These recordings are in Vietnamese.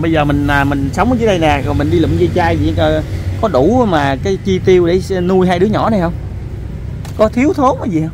bây giờ mình sống ở dưới đây nè, rồi mình đi lụm ve chai gì có đủ mà cái chi tiêu để nuôi hai đứa nhỏ này không? Có thiếu thốn cái gì không?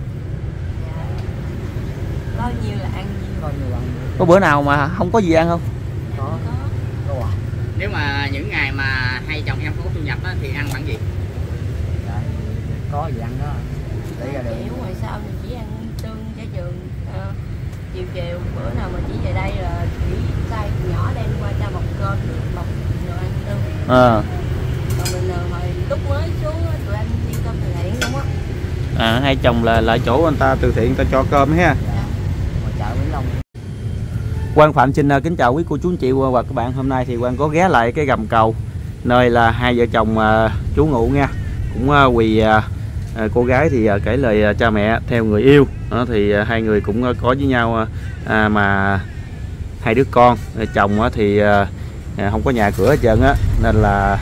Có nhiều là ăn nhiều. Có bữa nào mà không có gì ăn không? Có. Nếu mà những ngày mà hai chồng em không có thu nhập đó, thì ăn bằng gì? Có gì ăn đó. Để ra đường. Ngoài sau thì chỉ ăn tương trái trường. Chiều bữa nào mà chỉ về đây là chỉ tay nhỏ đem qua cho bọc cơm, bọc đồ ăn tương. Còn bình thường hồi lúc mới xuống tụi anh đi cơm từ thiện đúng á. Hai chồng là lại chỗ anh ta từ thiện người ta cho cơm ha. Ngoài chợ Vĩnh Long. Quang Phạm xin kính chào quý cô chú anh chị và các bạn. Hôm nay thì Quang có ghé lại cái gầm cầu nơi là hai vợ chồng trú ngụ nha. Cũng quỳ cô gái thì kể lời cha mẹ theo người yêu đó, thì hai người cũng có với nhau mà hai đứa con. Chồng thì không có nhà cửa hết trơn á, nên là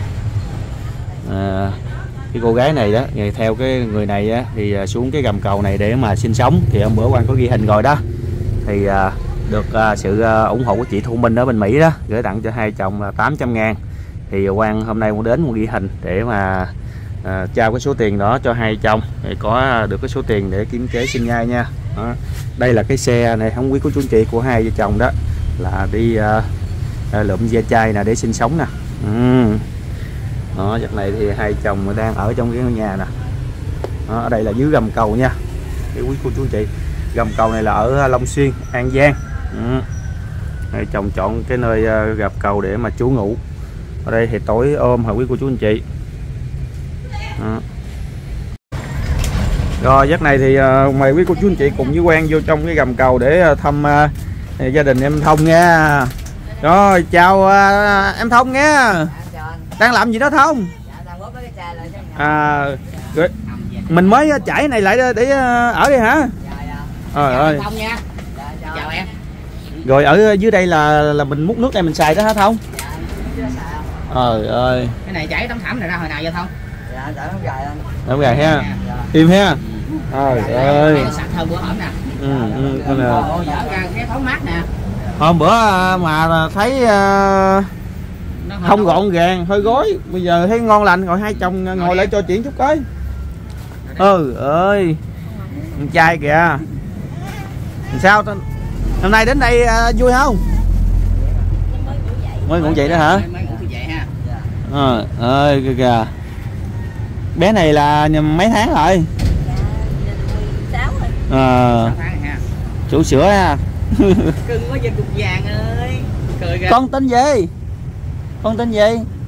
cái cô gái này đó theo cái người này á, thì xuống cái gầm cầu này để mà sinh sống. Thì hôm bữa Quang có ghi hình rồi đó, thì được sự ủng hộ của chị Thu Minh ở bên Mỹ đó, gửi tặng cho hai chồng là 800.000. Thì Quang hôm nay cũng đến một ghi hình để mà trao cái số tiền đó cho hai chồng để có được cái số tiền để kiếm kế sinh nhai nha. Đó. Đây là cái xe này không quý cô chú anh chị của hai vợ chồng đó, là đi lượm ve chai nè để sinh sống nè. Đó, giật này thì hai chồng đang ở trong cái ngôi nhà nè. Đó, ở đây là dưới gầm cầu nha để quý cô chú anh chị. Gầm cầu này là ở Long Xuyên, An Giang. Hai chồng chọn cái nơi gặp cầu để mà trú ngụ. Ở đây thì tối ôm hả quý cô chú anh chị. Đó. Rồi giấc này thì mời quý cô chú anh chị cùng với Quang vô trong cái gầm cầu để thăm gia đình em Thông nha. Rồi chào em Thông nha. Đang làm gì đó Thông? Rồi, mình mới chảy này lại để ở đây hả? Trời ơi. Thông nha. Chào em. Rồi ở dưới đây là mình múc nước này mình xài đó hả Thông? Trời ơi. Cái này chảy tấm thảm này ra hồi nào vậy Thông? Dạ, chở không gài anh. Không gài ha. Im ha. Trời ơi. Sạch hơn bữa hổm nè. Dở ra cái thoáng mát nè. Hôm bữa mà thấy không gọn gàng, hơi gói. Bây giờ thấy ngon lành rồi, hai chồng ngồi lại trò chuyện chút coi. Ơi. Con trai kìa. Sao hôm nay đến đây vui không? Mới ngủ dậy đó hả? Mới ngủ dậy ha. Ơi kìa. Bé này là mấy tháng rồi? 16 rồi. 6 tháng ha. Chủ sữa ha. Cưng quá trên cục vàng ơi. Cười kìa. Con tên gì? Con tên gì?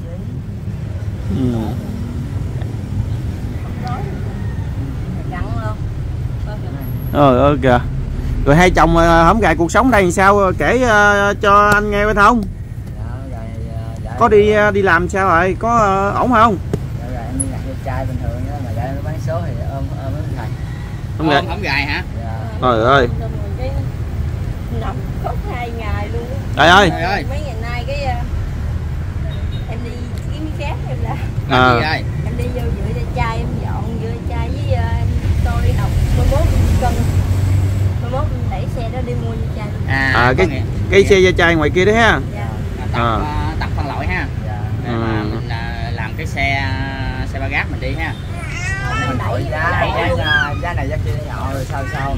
Kìa. Rồi hai chồng hổng gài cuộc sống đây làm sao kể cho anh nghe không? Có đi làm sao rồi? Có ổn không? Dạ, em đi nhặt ve chai bình thường đó, mà gái nó bán số thì ôm thầy. Không gài hả? Dạ. Trời ơi. Nằm khóc 2 ngày luôn. Trời ơi. Mấy ngày nay cái em đi kiếm cái khác em làm. Em đi vô rửa ve chai, em dọn rửa ve chai với em tôi đi học 11 cân. 11 đẩy xe đó đi mua ve chai. Cái xe ve chai ngoài kia đấy ha. Dạ. Tập phân loại ha. Dạ. Để mà mình làm cái xe ba gác mình đi ha. Mình đổi giá này giá kia nhỏ rồi sao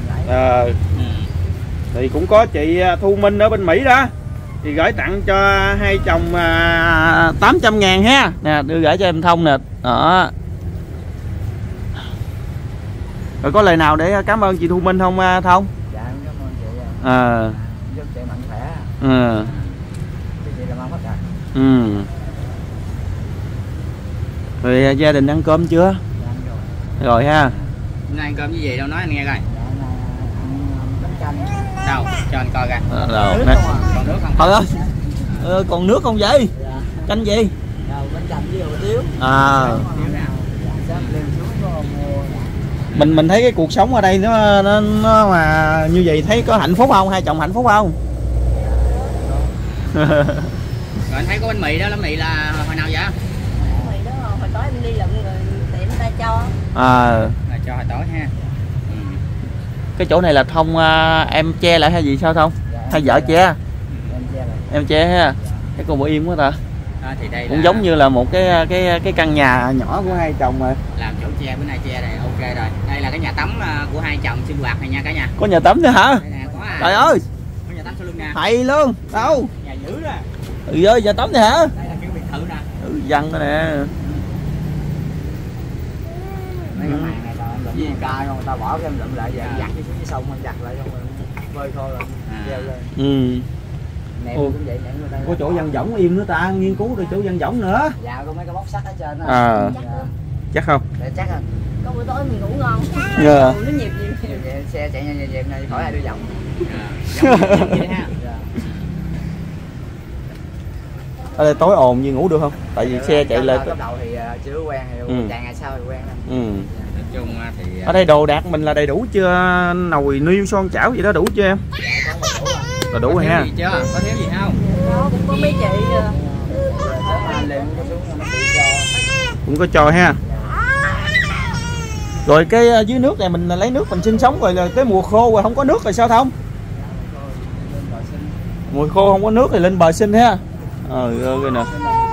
thì cũng có chị Thu Minh ở bên Mỹ đó, thì gửi tặng cho hai chồng 800.000 ha. Nè, đưa gửi cho em Thông nè. Đó. Rồi có lời nào để cảm ơn chị Thu Minh không Thông? Dạ em cảm ơn chị. Giúp chị mạnh khỏe. Chị làm ăn hết rồi. Rồi gia đình ăn cơm chưa? Dạ, rồi ha. Hôm nay ăn cơm với gì đâu nói anh nghe coi. Bánh canh. Đâu cho anh coi coi. Còn nước không? Thôi ơi. Còn nước không vậy? Dạ. Canh gì? Bánh canh với hủ tiếu. Mình thấy cái cuộc sống ở đây nó mà như vậy thấy có hạnh phúc không? Hai chồng hạnh phúc không? Rồi anh thấy có bánh mì đó, bánh mì là hồi nào vậy? Bánh mì đó hồi tối em đi lụm rồi tiệm ta cho. Là cho hồi tối ha. Cái chỗ này là Thông em che lại hay gì sao Thông? Dạ, hay vợ che? Em che lại. Em che ha. Thấy cô Bộ im quá ta. Thì đây cũng giống như là một cái căn nhà nhỏ của hai chồng rồi. Làm chỗ che, bữa nay che này ok rồi. Đây là cái nhà tắm của hai chồng sinh hoạt này nha cả nhà. Có nhà tắm nữa hả? Đây nè, có trời ơi, có nhà tắm sau lưng nè. hay luôn. Đâu? Nhà dữ đó. Ừ ơi, nhà tắm này hả? Đây là kiểu biệt thự nè. Ừ, văn đó nè. Mấy cái màn này là lụm gì ca không, người ta bỏ cái em lụm lại về giặt cái xuống dưới sông anh giặt lại xong rồi phơi khô rồi treo lên. Nệm cũng vậy, nệm người ta. Có chỗ văn võng im nữa ta, nghiên cứu được chỗ văn võng nữa. Dạ có mấy cái móc sắt ở trên đó. Chắc không? Để chắc không? Có buổi tối mình ngủ ngon. Nó nhịp xe chạy nhanh nhịp này khỏi ai đưa vòng. Ở đây tối ồn như ngủ được không? Tại vì xe chạy lên. Cấp đầu thì chưa quen, thì vài ngày sau thì quen lắm. Nói chung thì ở đây đồ đạc mình là đầy đủ chưa? Nồi niêu son chảo gì đó đủ chưa em? Là đủ rồi ha. Có thiếu gì không? Đó, cũng có mấy chị cũng có cho ha. Rồi cái dưới nước này mình lấy nước mình sinh sống rồi, là cái mùa khô rồi không có nước rồi sao Thông? Mùa khô không có nước thì lên bờ sinh ha. Cái nè.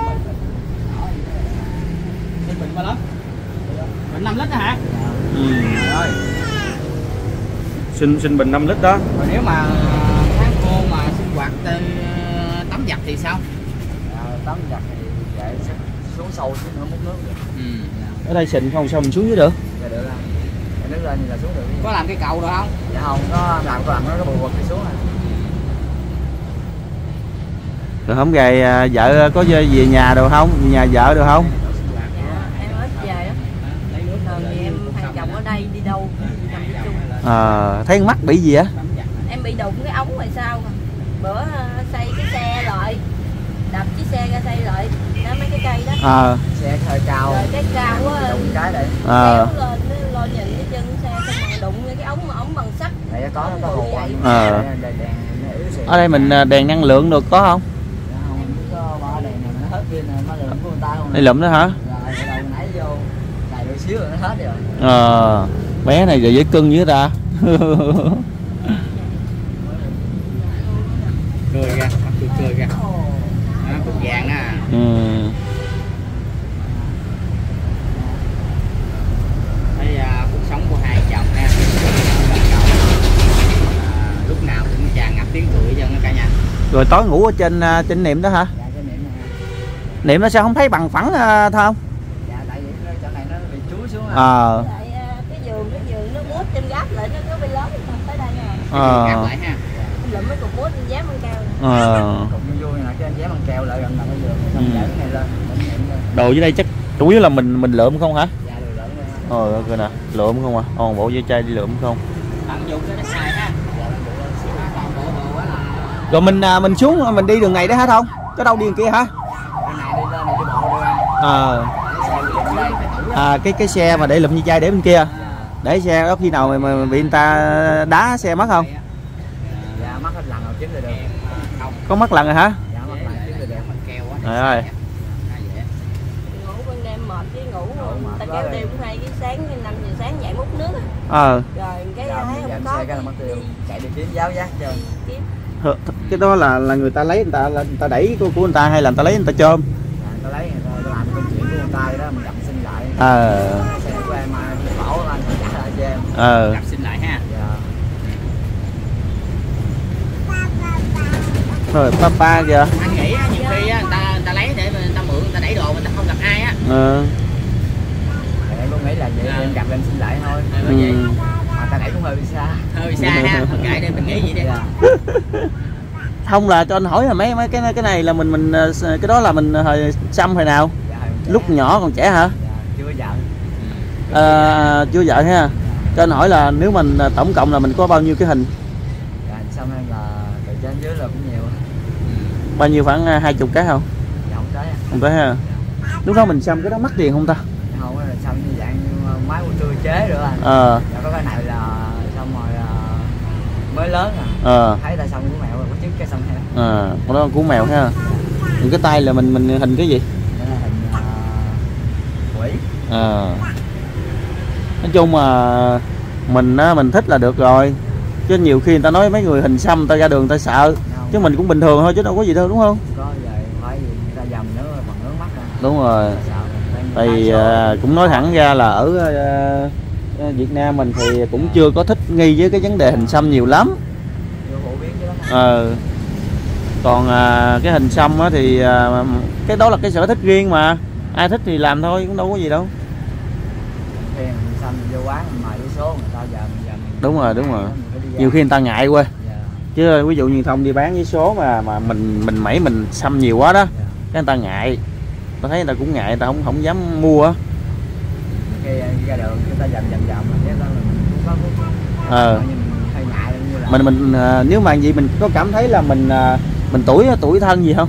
Bình bao lắm? Bình 5 lít đó hả? Rồi. Xin bình 5 lít đó. Rồi nếu mà tháng khô mà sinh hoạt tắm giặt thì sao? Tắm giặt thì vậy xuống sâu xuống nữa múc nước được. Ở đây xịn không sao mình xuống dưới được? Dạ được không? Nước lên thì là xuống được. Có làm cái cầu rồi không? Dạ không, có làm nó bù bực đi xuống rồi. Rồi hôm ngày vợ có về nhà được không? Nhà vợ được không? em ít về lắm. Thường thì em hai chồng ở đây đi đâu nằm đi chung. Thấy mắt bị gì á? Em bị đụng cái ống rồi sao mà. Bữa xây cái xe lại, đập chiếc xe ra xây lại đó, mấy cái cây đó. Xe hơi cao. Rồi cái cao quá. Đụng cái để. Kéo lên lo nhìn cái chân xe xong rồi đụng cái ống bằng sắt. Này có hồ quay. Ở đây mình đèn năng lượng được có không? Có ba đèn này nó hết kia nè, nó lượm của người ta không. Đây lụm đó hả? Rồi đầu nãy vô xài được xíu rồi nó hết rồi. Bé này giờ dễ cưng dữ ta. Cười ra, cười ra. Nó cục vàng á. Đây cuộc sống của hai chồng nha. Lúc nào cũng tràn ngập tiếng cười dân đó cả nhà. Rồi tối ngủ ở trên Niệm đó hả? Dạ cái Niệm này. Niệm nó sao không thấy bằng phẳng Thông? Dạ tại vì chỗ này nó bị chuối xuống Cái giường nó mút trên gác lại nó bị lớn tới đây nè. Gác lại ha. Lụm mấy cục mút trên dám ăn keo. Cục như vui nè, cái dám ăn keo lại gần nằm ở giường xong để cái này lên, đồ dưới đây chắc chủ yếu là mình lượm không hả? Dạ được lượm lên. Coi nè, lượm không à? Bộ với chai đi lượm không? Tận dụng cho nó xài ha. Rồi mình xuống mình đi đường này đó hả Thông? Có đâu đi đường kia hả? Cái xe mà để lụm như chai để bên kia. Để xe đó khi nào mà bị người ta đá xe mất không? Dạ mất hết lần rồi chính là được. Có mất lần rồi hả? Dạ mất lần chính là được. Keo á. Trời ơi. Ngủ ban đêm mệt chứ ngủ ta kéo đêm cũng hay cái sáng 5 giờ sáng dậy múc nước Rồi cái thấy không có xe cái là mất tiêu. Chạy đi kiếm giáo giác chơi. Cái đó là người ta lấy người ta đẩy của người ta hay là người ta lấy người ta chôm? Người ta lấy người ta làm công chuyện của người ta đó mình dặn xin lại. Xe của em mà bảo anh trả lại cho em. Dặn xin lại ha. Dạ. Rồi papa kìa. Anh nghĩ nhiều khi người ta lấy để người ta mượn, người ta đẩy đồ người ta không gặp ai á. Em cũng nghĩ là vậy em gặp em xin lại thôi. Mà ta đẩy cũng hơi xa. Hơi xa ha, không kệ đi mình nghĩ vậy đi. Không là cho anh hỏi là mấy cái này là mình cái đó là mình hồi xăm hồi nào? Dạ, lúc nhỏ còn trẻ hả? Dạ, chưa vợ. Chưa vợ ha. Cho anh hỏi là nếu mình tổng cộng là mình có bao nhiêu cái hình? Dạ, xong em là từ trên dưới là cũng nhiều. Bao nhiêu, khoảng 20 cái không? Dạ, không tới. Không tới ha. Lúc đó mình xăm cái đó mắc tiền không ta? Không, là xăm như dạng như máy của tươi chế nữa anh. Dạ, có cái này là xong rồi mới lớn thấy ta xong của mèo rồi có trứng cái xong theo. Cái đó cú mèo ha. Những cái tay là mình hình cái gì? Đó là hình quỷ. Nói chung mà mình thích là được rồi, chứ nhiều khi người ta nói mấy người hình xăm ta ra đường ta sợ, chứ mình cũng bình thường thôi chứ đâu có gì đâu đúng không? Có vậy dầm nữa còn nước mắt nữa. Đúng rồi. Thì cũng nói thẳng ra là ở Việt Nam mình thì cũng chưa có thích nghi với cái vấn đề hình xăm nhiều lắm. Còn cái hình xăm á thì cái đó là cái sở thích riêng mà, ai thích thì làm thôi, cũng đâu có gì đâu. Đúng rồi, đúng rồi. Nhiều khi người ta ngại quá. Chứ ví dụ như Thông đi bán với số mà mình mẩy mình xăm nhiều quá đó, cái người ta ngại. Tôi thấy người ta cũng ngại, người ta không dám mua á. Ra đường người ta dầm mình nếu mà gì mình có cảm thấy là mình tuổi thân gì không?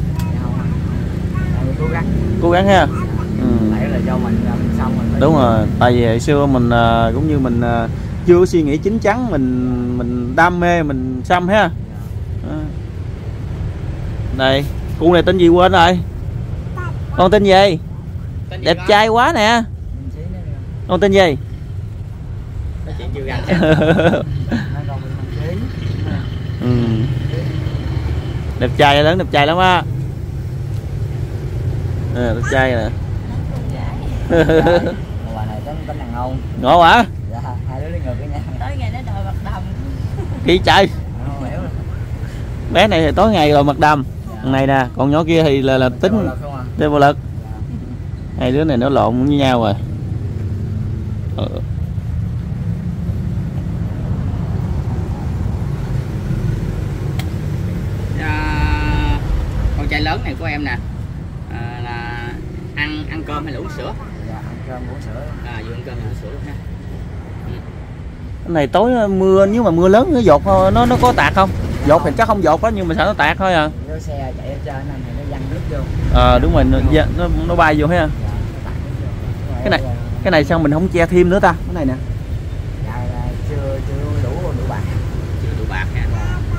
Cố gắng ha. Là do mình xong mình đúng rồi, tại vì hồi xưa mình cũng như mình chưa có suy nghĩ chín chắn, mình đam mê mình xăm ha. Này, cô này tên gì quên rồi? Con tên gì? Đẹp trai quá nè. Con tên gì? Đẹp trai, lớn đẹp trai lắm á. Đẹp trai nè. Ngộ hả? Dạ, hai đứa đi ngược với nhau. Tới ngày nó đòi mặt đầm. Kỳ trời. Bé này thì tối ngày rồi mặt đầm. Này nè, còn nhỏ kia thì là tính chơi vô lực. Hai đứa này nó lộn với nhau rồi. Con trai lớn này của em nè, là ăn cơm hay là uống sữa? Dạ, ăn cơm uống sữa. Vừa ăn cơm vừa uống sữa luôn ha. Cái này tối mưa, nếu mà mưa lớn nó dột nó có tạt không? Dột thì chắc không dột đó, nhưng mà sao nó tạt thôi à. Nó xe chạy ở trên nên thì nó văng nước vô. Đúng rồi, nó bay vô ha. Cái này sao mình không che thêm nữa ta? Cái này nè. Dạ, chưa đủ bạc. Chưa đủ bạc ha.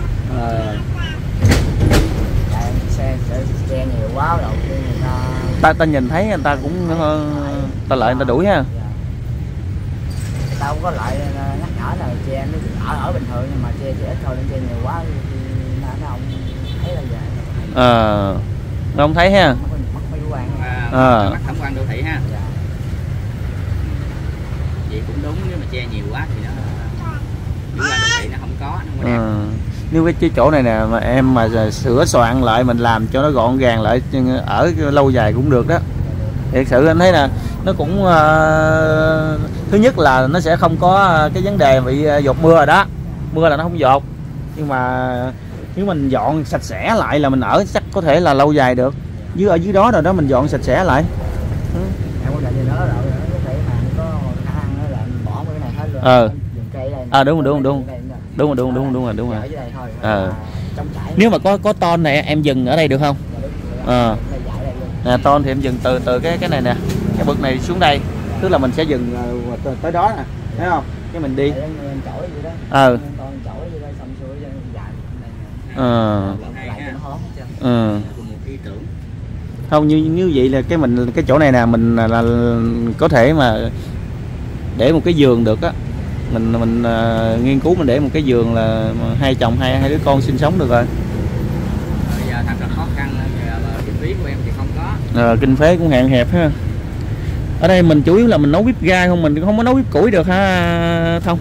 Xe nhiều quá đầu tiên người ta nhìn thấy người ta cũng ta lợi người ta đuổi ha. Tao không có lại nhắc nhở là che nó ở bình thường, nhưng mà che ít thôi, che nhiều quá thì nó không thấy là vậy. Nó không thấy ha. Mất mỹ quan. Mất thẩm quan đô thị ha. Dạ. Vậy cũng đúng, nếu mà che nhiều quá thì nó mỹ quan đô thị nó không có đẹp. Nếu cái chỗ này nè mà em mà sửa soạn lại, mình làm cho nó gọn gàng lại, ở lâu dài cũng được đó. Thiệt sự anh thấy nè, nó cũng thứ nhất là nó sẽ không có cái vấn đề bị dột mưa rồi đó, mưa là nó không dột, nhưng mà nếu mình dọn sạch sẽ lại là mình ở chắc có thể là lâu dài được. Ở dưới đó rồi đó, mình dọn sạch sẽ lại. Em có gì đó rồi, có thể mà có khả năng là bỏ cái này hết rồi. Đúng rồi. Nếu mà có ton này em dừng ở đây được không? Ton thì em dừng từ cái này nè, cái bậc này xuống đây, tức là mình sẽ dừng tới đó nè, thấy không? Cái mình đi. Không, như vậy là cái chỗ này nè, mình là có thể mà để một cái giường được á. Mình nghiên cứu mình để một cái giường là hai chồng hai đứa con sinh sống được rồi. Bây giờ thật là khó khăn, kinh phí của em thì không có. Kinh phí cũng hạn hẹp ha. Ở đây mình chủ yếu là mình nấu bếp ga không, mình không có nấu bếp củi được ha Thông.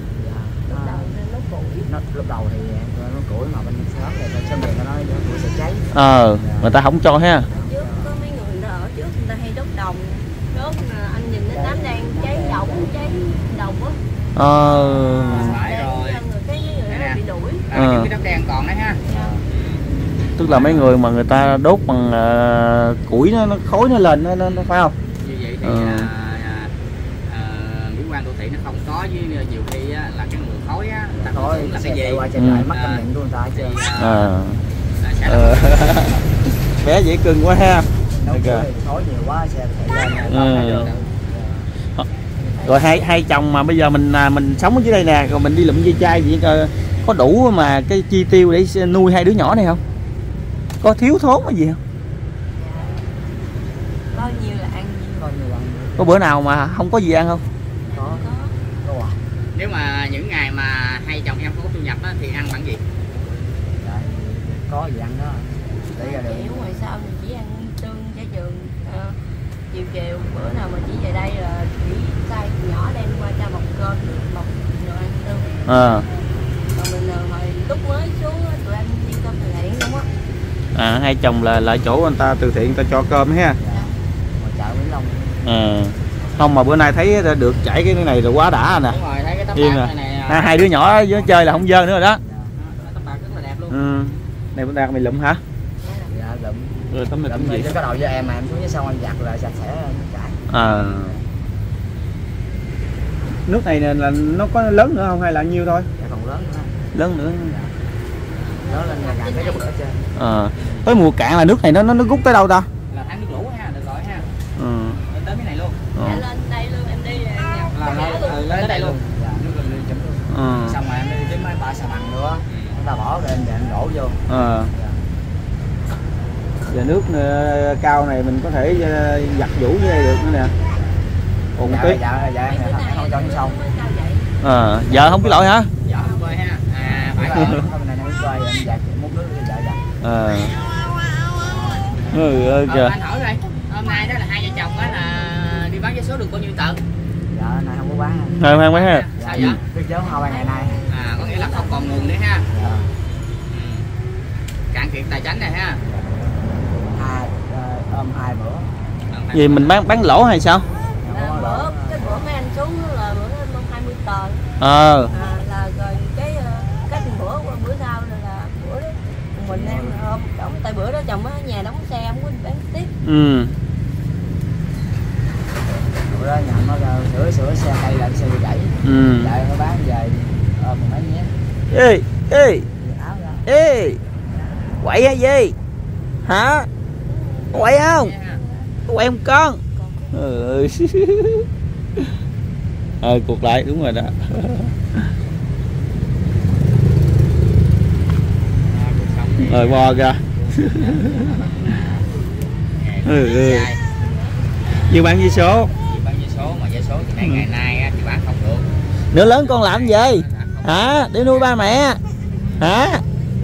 Lúc đầu thì nấu củi mà bên sớm rồi xong rồi nó nói củi sẽ cháy. Người ta không cho ha. Trước có mấy người ta ở trước người ta hay đốt đồng, đốt anh nhìn nó đám đang cháy đồng á. Phải rồi. Cái mấy người bị đuổi. Cái đốt đen còn đấy ha. Tức là mấy người mà người ta đốt bằng củi nó khói nó lên nó phải không? Như vậy thì mỹ quan đô thị nó không có, với nhiều khi á, là cái mùi khói á, ta khói là cái gì qua trên lại mất công nhận của người ta chưa. Bé dễ cưng quá ha. Khói nhiều quá xe lên. Rồi hai chồng mà bây giờ mình sống ở dưới đây nè, rồi mình đi lụm dây chai gì có đủ mà cái chi tiêu để nuôi hai đứa nhỏ này không? Có thiếu thốn cái gì không? Bao nhiêu là ăn nhiều. Có bữa nào mà không có gì ăn không? Có. Nếu mà những ngày mà hai chồng em không có thu nhập á, thì ăn bằng gì? Có gì ăn đó. Để ra đường. Ngoài sau mình chỉ ăn tương chả Ờ. Còn mình hồi lúc mới xuống tụi anh đi cơm từ thiện không á. Hai chồng là lại chỗ anh ta từ thiện, người ta cho cơm ha. Ngoài chợ Vĩnh Long. Không mà bữa nay thấy được chảy cái này rồi quá đã nè. Đúng rồi, thấy cái tấm Yên bạc à. này Hai đứa nhỏ với chơi là không dơ nữa rồi đó. tấm bạc rất là đẹp luôn. Này bữa nay mày lụm hả? Dạ lụm. Rồi tấm này tấm gì? Chứ có đầu với em mà em xuống dưới sông em giặt là sạch sẽ chảy. Nước này là nó có lớn nữa không hay là nhiêu thôi? Dạ còn lớn nữa. Lớn nữa. Nó lên gần cái rút ở trên. Tới mùa cạn là nước này nó rút tới đâu ta? Là tháng nước lũ ha, được gọi ha. Em tới cái này luôn. Dạ lên đây luôn, em đi Lên tới đây luôn. Dạ, nước lên đi chấm luôn. Xong rồi em đi tới mấy ba xà bằng nữa. Chúng ta bỏ lên và em đổ vô. Giờ nước cao này mình có thể giặt giũ dưới đây được nữa nè. Còn dạ, tí. Dạ, không cho sông. Giờ không biết lỗi hả? Dạ không bơi ha. Phải không này em quay em giặt múc nước cho vợ giặt. Kìa. Anh hỏi coi, hôm nay đó là hai vợ chồng á là đi bán vé số được bao nhiêu tờ? Dạ nay không có bán. Không bán ha. Sao vậy? Biết chứ không ngày nay. Có nghĩa là không còn nguồn nữa ha. Dạ. Cạn kiệt tài chánh này ha. Ôm 2 bữa. Gì mình bán lỗ hay sao? Cái bữa mấy anh xuống là bữa em 20 tờ. Là rồi cái bữa sau là bữa đó mình em đóng tại bữa đó chồng ở nhà đóng xe không có bán tiếp. Bữa đó nhận nó sửa xe cây lại xe bị gãy. Lại nó bán về ôm mấy nhé. Ê quậy hay gì hả? Quậy không? Quậy không con? Cuộc lại đúng rồi đó. Rồi bò kìa. Như bán vé số. Bán vé số mà vé số thì ngày nay thì bán không được. Nữa lớn con làm gì? Hả? Để nuôi ba mẹ. Hả?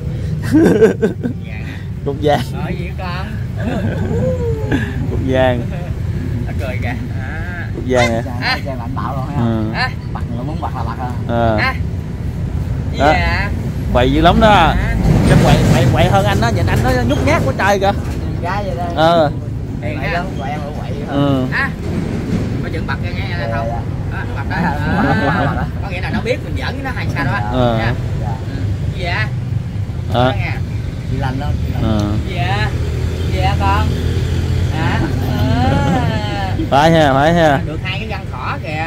Cục vàng. Nói gì con? Cục vàng. Nó cười kìa. Cục vàng nè. Vàng mạnh bạo luôn ha. Bạc là muốn bạc là bạc ha. Dạ. Quậy dữ lắm đó. Chắc quậy hơn anh đó, nhìn anh nó nhút nhát quá trời kìa. Gái vậy đó. Tiền ha. ha. Quậy em quậy hơn. Có chừng bạc nha nghe không? Bạc đó. Có nghĩa là nó biết mình giỡn với nó hay sao đó. Dạ. Chị lành đó. Dạ. Dạ con. Phải ha. Được 2 cái răng thỏ kìa.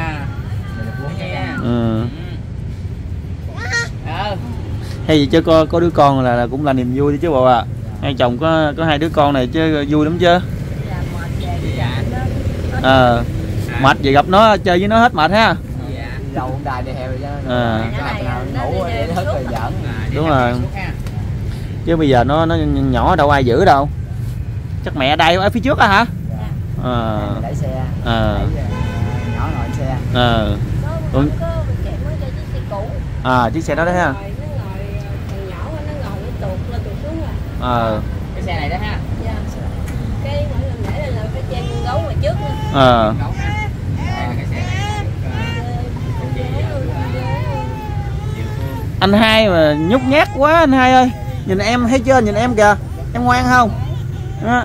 Hay gì chứ có đứa con là cũng là niềm vui đi chứ bộ à. Hai chồng có 2 đứa con này chứ vui lắm chứ. Mệt gì gặp nó chơi với nó hết mệt ha. Dầu đài đi heo cho ngủ để hết rồi giỡn. Đúng rồi. Chứ bây giờ nó nhỏ đâu ai giữ đâu. Chắc mẹ đây ở phía trước á hả? Đẩy xe. Nhỏ ngồi xe. Chiếc xe đó đấy ha. Cái xe này đó ha. Cái mỗi lần để là cái trên gấu ngoài trước nữa. Anh Hai mà nhút nhát quá anh Hai ơi. Nhìn em thấy chưa, nhìn em kìa. Em ngoan không? Đó.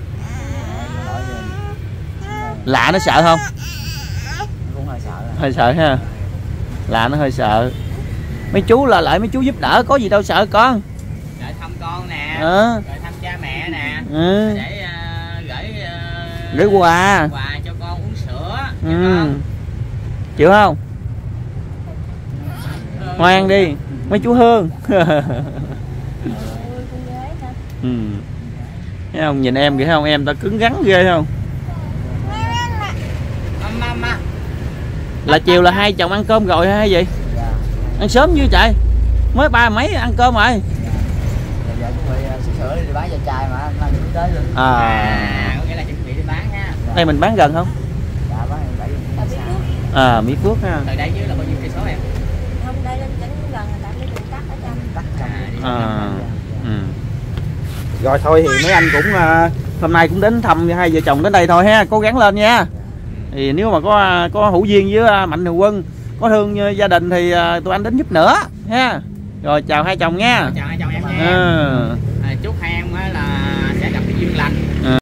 Lạ nó sợ không? Cũng hơi sợ. Hơi sợ ha. Lạ nó hơi sợ. Mấy chú là lại mấy chú giúp đỡ có gì đâu sợ con. Đợi thăm con nè. Đợi thăm cha mẹ nè. Để gửi quà cho con uống sữa. Chịu không? Ngoan đi mấy chú Hương. Thấy không, nhìn em kìa, thấy không, em ta cứng rắn ghê không? Là chiều là hai chồng ăn cơm rồi hay gì? Ăn sớm như trời, mới 3 mấy ăn cơm rồi. Giờ chuẩn bị sữa đi bán cho trai mà anh đi tới luôn. Có nghĩa là chuẩn bị đi bán ha. Đây mình bán gần không? Dạ bán Mỹ Phước ha. Từ đây dưới là bao nhiêu cây số em? Không, đây lên chính gần là tại cái đường tắt ở trong. Rồi thôi thì mấy anh cũng hôm nay cũng đến thăm hai vợ chồng đến đây thôi ha, cố gắng lên nha. Thì nếu mà có hữu duyên với Mạnh Thường Quân, có thương gia đình thì tụi anh đến giúp nữa ha. Rồi chào hai chồng nha. Chào hai chồng em nha. Chúc hai em là sẽ gặp cái duyên lành.